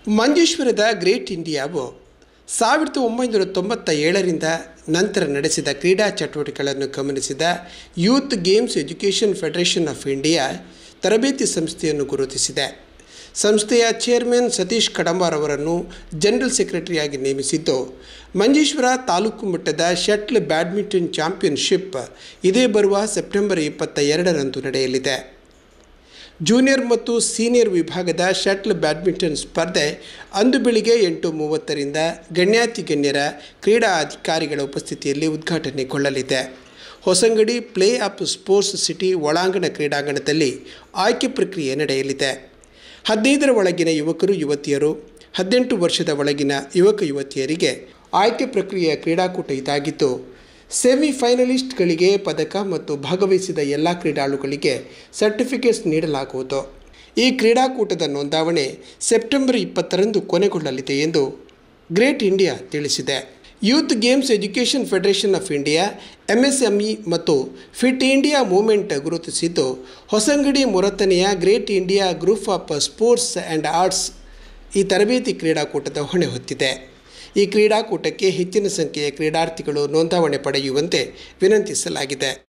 ಮಂಜೇಶ್ವರದ great ಇಂಡಿಯಾವು 1997ರಿಂದ ನಂತರ ನಡೆಸಿದ ಕ್ರೀಡಾ ಚಟುವಟಿಕೆಗಳನ್ನು ಗಮನಿಸಿದ youth games education federation of India ತರಬೇತಿ ಸಂಸ್ಥೆಯನ್ನು ಗುರುತಿಸಿದೆ. ಸಂಸ್ಥೆಯ ಚೇರ್ಮನ್ ಸತೀಶ್ ಕಡಂಬಾರ್ ಅವರನ್ನು ಜನರಲ್ ಸೆಕ್ರೆಟರಿಯಾಗಿ ನೇಮಿಸಿದ್ದು, ಮಂಜೇಶ್ವರ ತಾಲೂಕು ಮಟ್ಟದ ಶಟ್ಲ್ ಬ್ಯಾಡ್ಮಿಂಟನ್ ಚಾಂಪಿಯನ್ಶಿಪ್ ಇದೇ ಬರುವ ಸೆಪ್ಟೆಂಬರ್ 22ರಂದು ನಡೆಯಲಿದೆ. ಜೂನಿಯರ್ ಮತ್ತು ಸೀನಿಯರ್ ವಿಭಾಗದ ಶಟ್ಲ್ ಬ್ಯಾಡ್ಮಿಂಟನ್ ಸ್ಪರ್ಧೆ ಅಂದು ಬೆಳಿಗ್ಗೆ 8:30ರಿಂದ ಗಣ್ಯಾತಿಗಣ್ಯರ ಕ್ರೀಡಾ ಅಧಿಕಾರಿಗಳ ಉಪಸ್ಥಿತಿಯಲ್ಲಿ ಉದ್ಘಾಟನೆಗೊಳ್ಳಲಿದೆ. Hosangadi play of sports city ಒಳಾಂಗಣ ಕ್ರೀಡಾಂಗಣದಲ್ಲಿ ಆಯ್ಕೆ ಪ್ರಕ್ರಿಯೆ ನಡೆಯಲಿದೆ. 15ರ ಒಳಗಿನ ಯುವಕರು ಯುವತಿಯರು, 18 ವರ್ಷದ ಒಳಗಿನ ಯುವಕ ಯುವತಿಯರಿಗೆ ಆಯ್ಕೆ ಪ್ರಕ್ರಿಯೆಯ ಕ್ರೀಡಾಕೂಟ ಇದಾಗಿದ್ದು, ಸೆಮಿಫೈನಲಿಸ್ಟ್ಗಳಿಗೆ ಪದಕ ಮತ್ತು ಭಾಗವಹಿಸಿದ ಎಲ್ಲ ಕ್ರೀಡಾಳುಗಳಿಗೆ ಸರ್ಟಿಫಿಕೇಟ್ಸ್ ನೀಡಲಾಗುವುದು. ಈ ಕ್ರೀಡಾಕೂಟದ ನೋಂದಾವಣೆ ಸೆಪ್ಟೆಂಬರ್ 20ರಂದು ಕೊನೆಗೊಳ್ಳಲಿದೆ ಎಂದು ಗ್ರೇಟ್ ಇಂಡಿಯಾ ತಿಳಿಸಿದೆ. Youth games education federation of India, MSME ಮತ್ತು ಫಿಟ್ ಇಂಡಿಯಾ ಮೂವ್ಮೆಂಟ್ ಗುರುತಿಸಿದ್ದು, ಹೊಸಂಗಡಿ ಮೊರತನೆಯ great India group of sports and arts ಈ ತರಬೇತಿ ಕ್ರೀಡಾಕೂಟದ ಹೊಣೆ ಹೊತ್ತಿದೆ. ಈ ಕ್ರೀಡಾಕೂಟಕ್ಕೆ ಹೆಚ್ಚಿನ ಸಂಖ್ಯೆಯ ಕ್ರೀಡಾರ್ಥಿಗಳು ನೋಂದಾವಣೆ ಪಡೆಯುವಂತೆ ವಿನಂತಿಸಲಾಗಿದೆ.